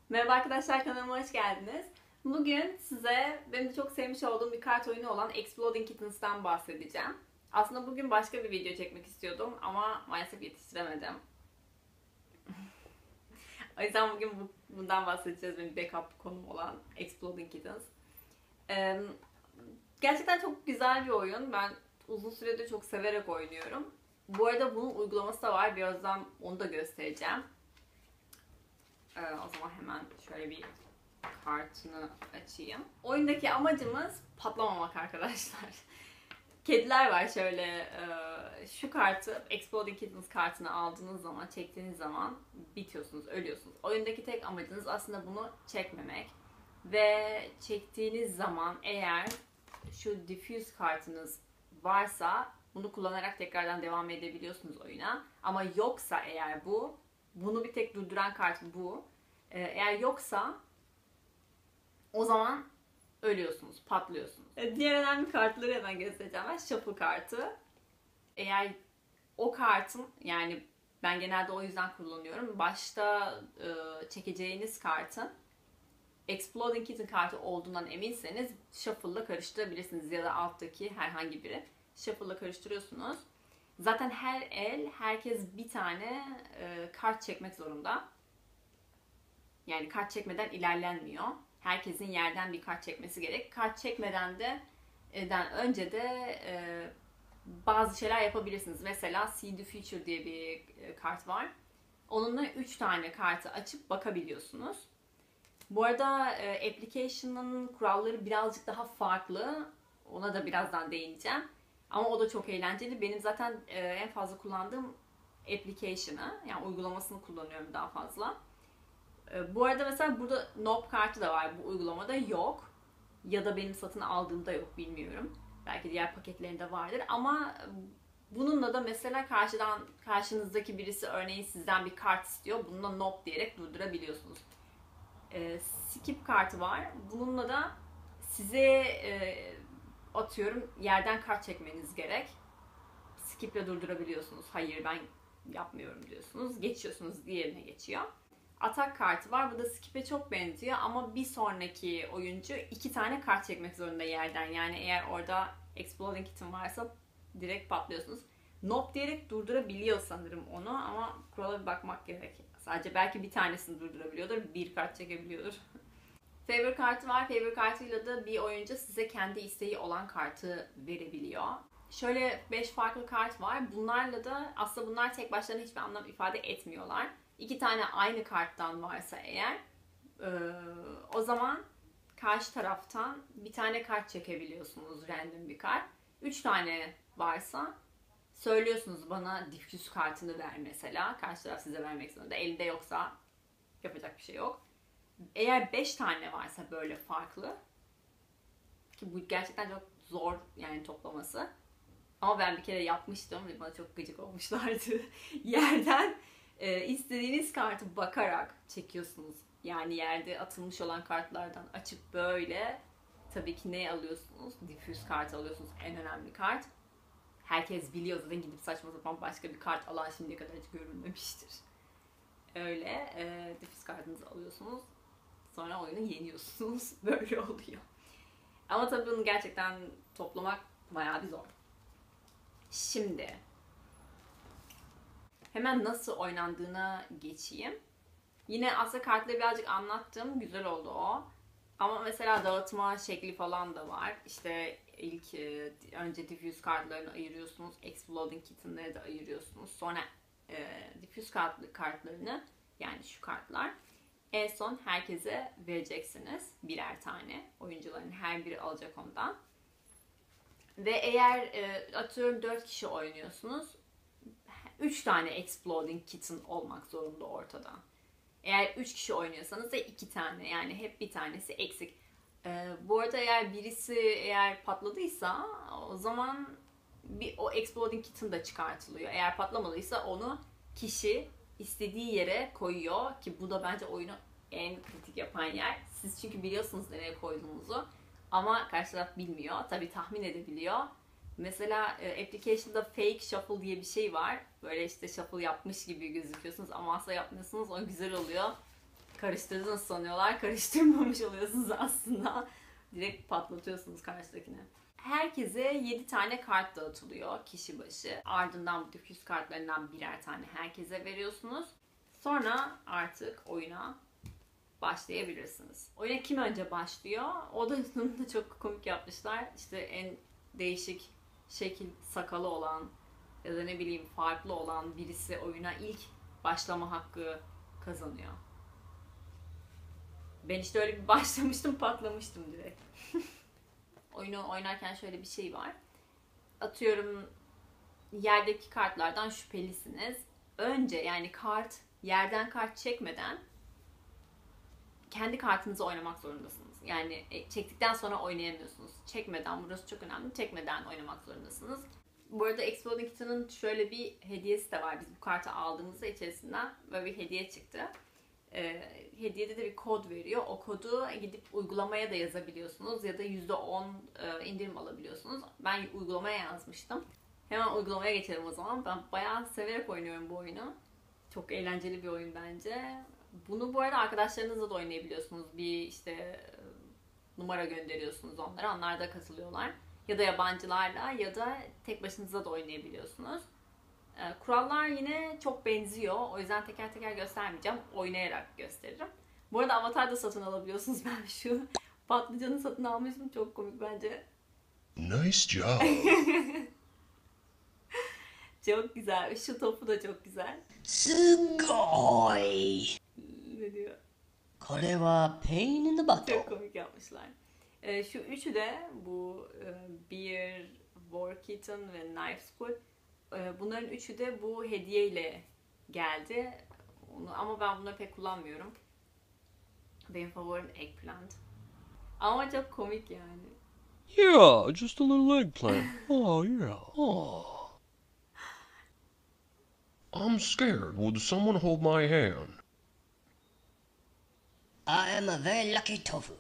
Merhaba arkadaşlar, kanalıma hoş geldiniz. Bugün size benim de çok sevmiş olduğum bir kart oyunu olan Exploding Kittens'tan bahsedeceğim. Aslında bugün başka bir video çekmek istiyordum ama maalesef yetiştiremedim. O yüzden bugün bundan bahsedeceğiz, benim backup konum olan Exploding Kittens. Ee, Gerçekten çok güzel bir oyun. Ben uzun süredir çok severek oynuyorum. Bu arada bunun uygulaması da var. Birazdan onu da göstereceğim. O zaman hemen şöyle bir kartını açayım. Oyundaki amacımız patlamamak arkadaşlar. Kediler var şöyle, şu kartı, Exploding Kittens kartını aldığınız zaman, çektiğiniz zaman bitiyorsunuz, ölüyorsunuz. Oyundaki tek amacınız aslında bunu çekmemek. Ve çektiğiniz zaman eğer şu diffuse kartınız varsa bunu kullanarak tekrardan devam edebiliyorsunuz oyuna. Ama yoksa eğer bunu bir tek durduran kart bu. Eğer yoksa o zaman ölüyorsunuz, patlıyorsunuz. Diğer önemli kartları hemen göstereceğim. Ben Shuffle kartı. Eğer o kartın, yani ben genelde o yüzden kullanıyorum. Başta çekeceğiniz kartın Exploding Kitten kartı olduğundan eminseniz Shuffle'la karıştırabilirsiniz ya da alttaki herhangi biri. Shuffle'la karıştırıyorsunuz. Zaten her el, herkes bir tane kart çekmek zorunda. Yani kart çekmeden ilerlenmiyor. Herkesin yerden bir kart çekmesi gerek. Kart çekmeden de önce de bazı şeyler yapabilirsiniz. Mesela See the Future diye bir kart var. Onunla 3 tane kartı açıp bakabiliyorsunuz. Bu arada application'ın kuralları birazcık daha farklı. Ona da birazdan değineceğim. Ama o da çok eğlenceli. Benim zaten en fazla kullandığım application'ı, yani uygulamasını kullanıyorum daha fazla. Bu arada mesela burada Nope kartı da var. Bu uygulamada yok. Ya da benim satın aldığımda yok, bilmiyorum. Belki diğer paketlerinde vardır. Ama bununla da mesela karşınızdaki birisi örneğin sizden bir kart istiyor. Bununla Nope diyerek durdurabiliyorsunuz. Skip kartı var. Bununla da size atıyorum yerden kart çekmeniz gerek. Skip'le durdurabiliyorsunuz. Hayır, ben yapmıyorum diyorsunuz. Geçiyorsunuz, diğerine geçiyor. Atak kartı var. Bu da Skip'e çok benziyor ama bir sonraki oyuncu 2 tane kart çekmek zorunda yerden. Yani eğer orada Exploding Kitten varsa direkt patlıyorsunuz. Nope diyerek durdurabiliyor sanırım onu ama kurala bir bakmak gerek. Sadece belki bir tanesini durdurabiliyordur, bir kart çekebiliyordur. Favor kartı var. Favor kartıyla da bir oyuncu size kendi isteği olan kartı verebiliyor. Şöyle 5 farklı kart var. Bunlarla da aslında bunlar tek başlarına hiçbir anlam ifade etmiyorlar. 2 tane aynı karttan varsa eğer o zaman karşı taraftan bir tane kart çekebiliyorsunuz, random bir kart. 3 tane varsa söylüyorsunuz bana diffuse kartını ver mesela. Karşı taraf size vermek zorunda. Elinde yoksa yapacak bir şey yok. Eğer 5 tane varsa böyle farklı, ki bu gerçekten çok zor yani toplaması. Ama ben bir kere yapmıştım ve bana çok gıcık olmuşlardı. Yerden istediğiniz kartı bakarak çekiyorsunuz. Yani yerde atılmış olan kartlardan açıp böyle, tabii ki ne alıyorsunuz? Diffuse kart alıyorsunuz, en önemli kart. Herkes biliyor zaten, gidip saçma sapan başka bir kart alan şimdiye kadar hiç görülmemiştir. Öyle diffuse kartınızı alıyorsunuz. Sonra oyunu yeniyorsunuz. Böyle oluyor. Ama tabii bunu gerçekten toplamak bayağı bir zor. Şimdi hemen nasıl oynandığına geçeyim. Yine aslında kartları birazcık anlattım. Güzel oldu o. Ama mesela dağıtma şekli falan da var. İşte ilk önce diffuse kartlarını ayırıyorsunuz. Exploding Kitten'ları da ayırıyorsunuz. Sonra diffuse kartlarını, yani şu kartlar, en son herkese vereceksiniz. Birer tane. Oyuncuların her biri alacak ondan. Ve eğer atıyorum 4 kişi oynuyorsunuz, 3 tane Exploding Kitten olmak zorunda ortada. Eğer 3 kişi oynuyorsanız da 2 tane, yani hep bir tanesi eksik. Bu arada eğer birisi patladıysa o zaman o Exploding Kitten da çıkartılıyor. Eğer patlamalıysa onu kişi istediği yere koyuyor ki bu da bence oyunu en kritik yapan yer. Siz çünkü biliyorsunuz nereye koyduğunuzu ama karşı taraf bilmiyor. Tabii tahmin edebiliyor. Mesela application'da fake shuffle diye bir şey var. Böyle işte shuffle yapmış gibi gözüküyorsunuz ama asla yapmıyorsunuz. O güzel oluyor. karıştırdınız sanıyorlar. Karıştırmamış oluyorsunuz aslında. Direkt patlatıyorsunuz karşıdakine. Herkese 7 tane kart dağıtılıyor kişi başı. Ardından bu diffuse kartlarından birer tane herkese veriyorsunuz. Sonra artık oyuna başlayabilirsiniz. Oyuna kim önce başlıyor? O da çok komik yapmışlar. İşte en değişik şekil sakalı olan ya da ne bileyim farklı olan birisi oyuna ilk başlama hakkı kazanıyor. Ben işte öyle bir başlamıştım, patlamıştım direkt. Oyunu oynarken şöyle bir şey var. Atıyorum yerdeki kartlardan şüphelisiniz. Önce yani yerden kart çekmeden kendi kartınızı oynamak zorundasınız. Yani çektikten sonra oynayamıyorsunuz. Çekmeden, burası çok önemli. Çekmeden oynamak zorundasınız. Bu arada Exploding Kitten'ın şöyle bir hediyesi de var. Biz bu kartı aldığımızda içerisinden böyle bir hediye çıktı. Hediyede de bir kod veriyor. O kodu gidip uygulamaya da yazabiliyorsunuz ya da %10 indirim alabiliyorsunuz. Ben uygulamaya yazmıştım. Hemen uygulamaya geçelim o zaman. Ben bayağı severek oynuyorum bu oyunu. Çok eğlenceli bir oyun bence. Bunu bu arada arkadaşlarınızla da oynayabiliyorsunuz. Bir işte numara gönderiyorsunuz onlara. Onlar da katılıyorlar. Ya da yabancılarla ya da tek başınıza da oynayabiliyorsunuz. Kurallar yine çok benziyor. O yüzden teker teker göstermeyeceğim. Oynayarak gösteririm. Bu arada Avatar da satın alabiliyorsunuz. Ben şu patlıcanı satın almıştım. Çok komik bence. Nice job. Çok güzel. Şu topu da çok güzel. すごい Ne diyor? これは pain in the butt. Çok komik yapmışlar. Şu üçü de bu Beer, War Kitten ve Knife Squad. Bunların üçü de bu hediyeyle geldi. Ama ben bunları pek kullanmıyorum. Benim favorim Eggplant. Ama çok komik yani. Yeah, just a little eggplant. Oh, yeah. Oh. I'm scared. Would someone hold my hand? I am a very lucky tofu.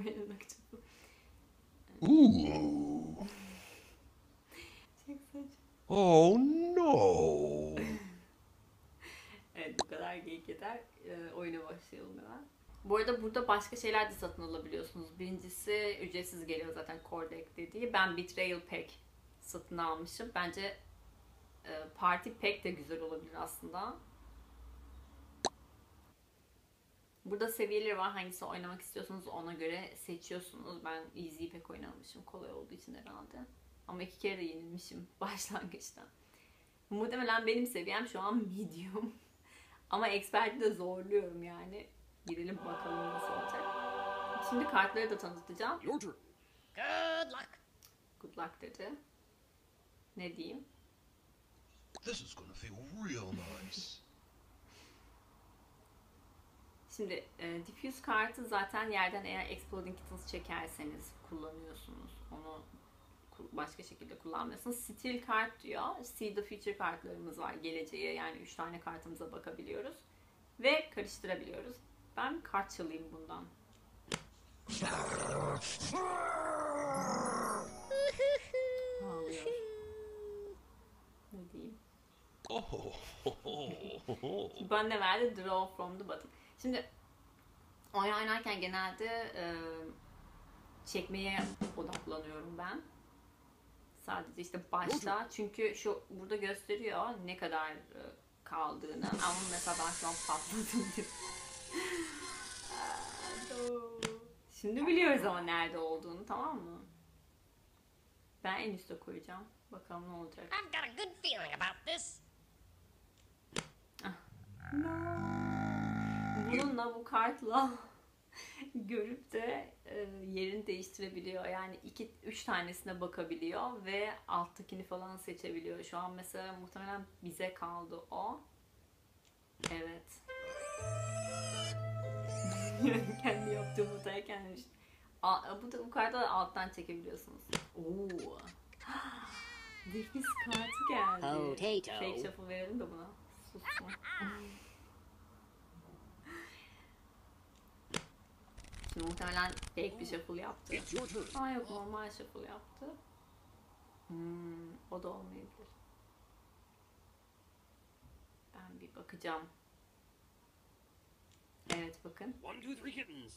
Ooh. Çok saçma. Oh, no. Evet, bu kadar geyik yeter. Oyuna başlayalım hemen. Bu arada burada başka şeyler de satın alabiliyorsunuz. Birincisi ücretsiz geliyor zaten Core Deck dediği. Ben Betrayal Pack satın almışım. Bence Party Pack de güzel olabilir aslında. Burada seviyeleri var. Hangisi oynamak istiyorsanız ona göre seçiyorsunuz. Ben Easy Pack oynamışım. Kolay olduğu için herhalde. Ama 2 kere de yenilmişim başlangıçta. Muhtemelen benim seviyem şu an medium. Ama expert'i de zorluyorum yani. Girelim bakalım nasıl olacak. Şimdi kartları da tanıtacağım. Your turn. Good luck. Good luck dedi. Ne diyeyim? This is gonna feel real nice. Şimdi diffuse kartı zaten yerden eğer Exploding Kittens çekerseniz kullanıyorsunuz. Onu başka şekilde kullanmıyorsunuz. Steal kart diyor. See the future kartlarımız var. Geleceğe yani 3 tane kartımıza bakabiliyoruz. Ve karıştırabiliyoruz. Ben kart çalayım bundan. Ağlıyor. Ne diyeyim? Oh. Ben de verdi draw from the bottom. Şimdi oyun oynarken genelde çekmeye odaklanıyorum ben. Sadece işte başta. Çünkü şu burada gösteriyor ne kadar kaldığını. Ama mesela ben şu an patladım. Şimdi biliyoruz ama nerede olduğunu, tamam mı? Ben en üste koyacağım. Bakalım ne olacak. I've got a good feeling about this. Bununla bu kartla görüp de yerini değiştirebiliyor. Yani 2-3 tanesine bakabiliyor ve alttakini falan seçebiliyor. Şu an mesela muhtemelen bize kaldı o. Evet. Kendi yaptığım hatayı kendim. Bu kartı da alttan çekebiliyorsunuz. Oo. Diffuse kartı geldi. Potato. Fake shuffle verelim de buna. Susma. Şimdi muhtemelen fake bir shuffle yaptı. It's your turn. Aa yok, normal shuffle yaptı. O da olmayabilir. Ben bir bakacağım. Evet bakın. 1, 2, 3 kittens.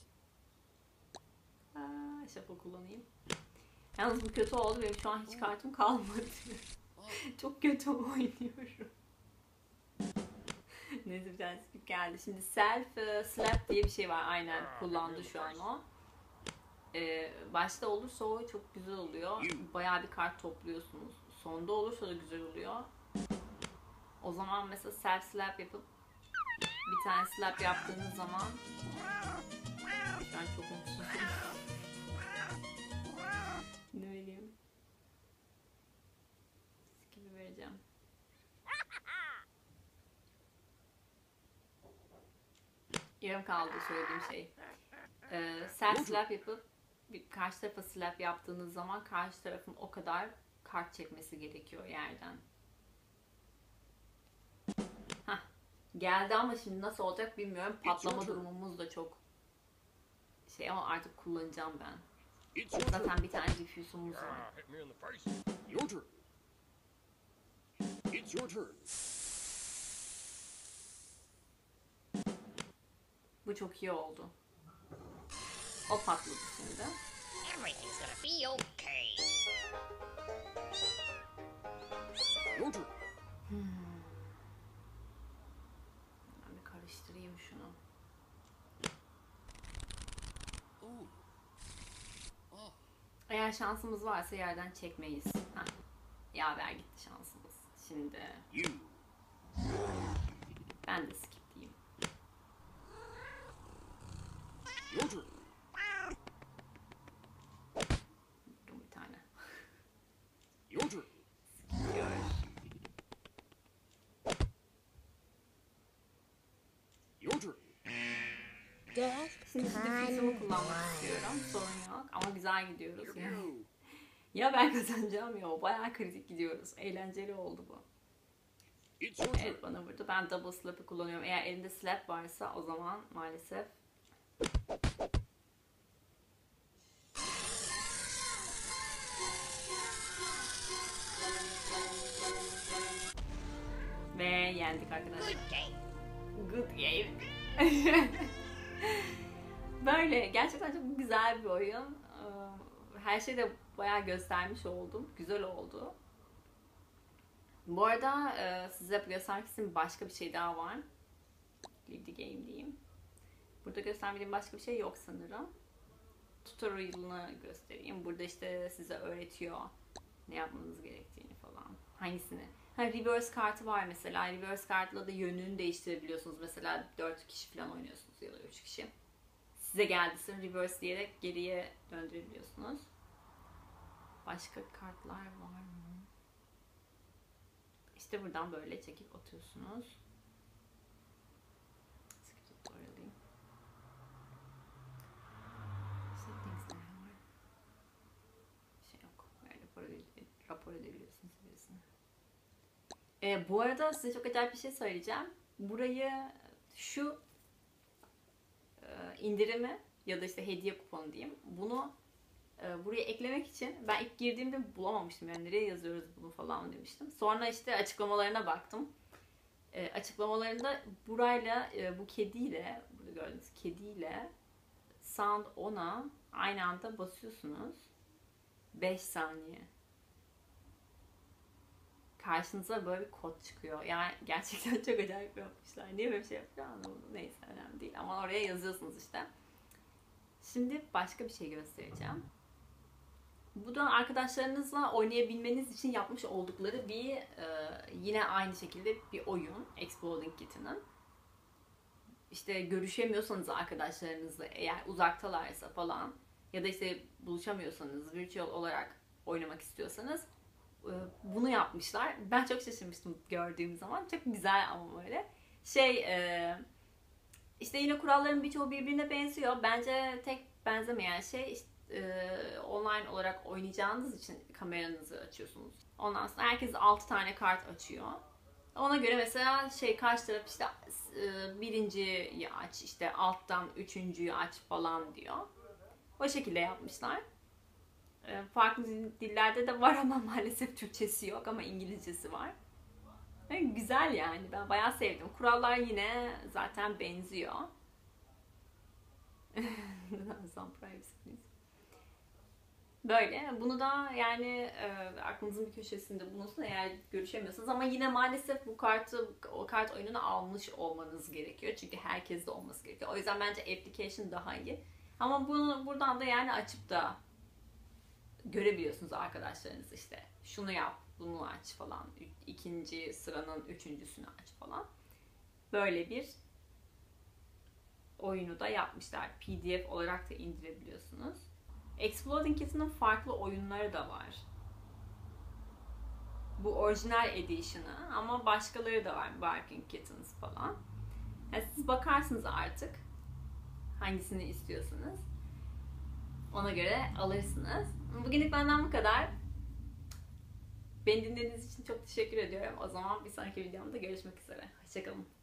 Shuffle kullanayım. Yalnız bu kötü oldu. Benim şu an hiç kartım kalmadı. Çok kötü oynuyorum. Neyse bir tane skip geldi. Şimdi self slap diye bir şey var. Aynen kullandı şu an o. Başta olursa o çok güzel oluyor. Bayağı bir kart topluyorsunuz. Sonda olursa da güzel oluyor. O zaman mesela self slap yapıp bir tane slap yaptığınız zaman şu an çok mutsuzum. Ne vereyim? Skip'i vereceğim. Yarım kaldı söylediğim şey. Self slap yapıp bir karşı tarafa slap yaptığınız zaman karşı tarafın o kadar kart çekmesi gerekiyor yerden. Hah. Geldi ama şimdi nasıl olacak bilmiyorum. Patlama durumumuz da çok şey ama artık kullanacağım ben. Zaten bir tane diffuse'umuz var. Hit me in the face. Your turn. It's your turn. Bu çok iyi oldu. O patladı şimdi. Everything's gonna be okay. Your turn. Ben bir karıştırayım şunu. Eğer şansımız varsa yerden çekmeyiz. Heh. Yaver gitti şansımız. Şimdi You. ben de skip diyeyim. Your turn. Vurdum bir tane. Your turn. Diyoruz. Your turn. Şimdi diffuse'umu kullanmak istiyorum. Sorun yok ama güzel gidiyoruz. Ya, You. ya ben kazanacağım ya o bayağı kritik gidiyoruz. Eğlenceli oldu bu. It's your turn. Evet bana vurdu. Ben double slap'ı kullanıyorum. Eğer elinde slap varsa o zaman maalesef ve yendik arkadaşlar. Good game. Good game. Böyle gerçekten çok güzel bir oyun. Her şeyi de bayağı göstermiş oldum. Güzel oldu. Bu arada size göstermek istediğim başka bir şey daha var. Leave the game diyeyim. Burada göstermediğim başka bir şey yok sanırım. Tutorial'ını göstereyim. Burada işte size öğretiyor ne yapmanız gerektiğini falan. Hangisini? Ha, reverse kartı var mesela. Reverse kartla da yönünü değiştirebiliyorsunuz. Mesela 4 kişi falan oynuyorsunuz ya da 3 kişi. Size geldiyse reverse diyerek geriye döndürebiliyorsunuz. Başka kartlar var mı? İşte buradan böyle çekip atıyorsunuz. Skip tutorial'ıyım. Settings'ler var. Bir şey yok. Böyle rapor edebiliyorsunuz birisine. Bu arada size çok acayip bir şey söyleyeceğim. Burayı şu indirimi ya da işte hediye kuponu diyeyim. Bunu buraya eklemek için ben ilk girdiğimde bulamamıştım. Yani nereye yazıyoruz bunu falan demiştim. Sonra işte açıklamalarına baktım. Açıklamalarında burayla bu kediyle, burada gördüğünüz kediyle Sound On'a aynı anda basıyorsunuz. 5 saniye. Karşınıza böyle bir kod çıkıyor. Yani gerçekten çok acayip yapmışlar. Niye böyle bir şey yapıyor anlamadım. Neyse önemli değil. Ama oraya yazıyorsunuz işte. Şimdi başka bir şey göstereceğim. Bu da arkadaşlarınızla oynayabilmeniz için yapmış oldukları bir yine aynı şekilde bir oyun. Exploding Kitten'ın. İşte görüşemiyorsanız arkadaşlarınızla eğer uzaktalarsa falan ya da işte buluşamıyorsanız virtual olarak oynamak istiyorsanız bunu yapmışlar. Ben çok şaşırmıştım gördüğüm zaman. Çok güzel ama böyle. İşte yine kuralların birçoğu birbirine benziyor. Bence tek benzemeyen şey işte, online olarak oynayacağınız için kameranızı açıyorsunuz. Ondan sonra herkes 6 tane kart açıyor. Ona göre mesela karşı taraf işte birinciyi aç, işte alttan üçüncüyü aç falan diyor. O şekilde yapmışlar. Farklı dillerde de var ama maalesef Türkçesi yok ama İngilizcesi var. Güzel yani. Ben bayağı sevdim. Kurallar yine zaten benziyor. Some privacy please. Böyle. Bunu da yani aklınızın bir köşesinde bulunsun eğer görüşemiyorsanız. Ama yine maalesef o kart oyununu almış olmanız gerekiyor. Çünkü herkeste olması gerekiyor. O yüzden bence application daha iyi. Ama bunu buradan da yani açıp da görebiliyorsunuz arkadaşlarınız işte. Şunu yap, bunu aç falan. İkinci sıranın üçüncüsünü aç falan. Böyle bir oyunu da yapmışlar. PDF olarak da indirebiliyorsunuz. Exploding Kitten'ın farklı oyunları da var. Bu orijinal edition'ı ama başkaları da var. Barking Kittens falan. Yani siz bakarsınız artık hangisini istiyorsunuz. Ona göre alırsınız. Bugünlük benden bu kadar. Beni dinlediğiniz için çok teşekkür ediyorum. O zaman bir sonraki videomda görüşmek üzere. Hoşçakalın.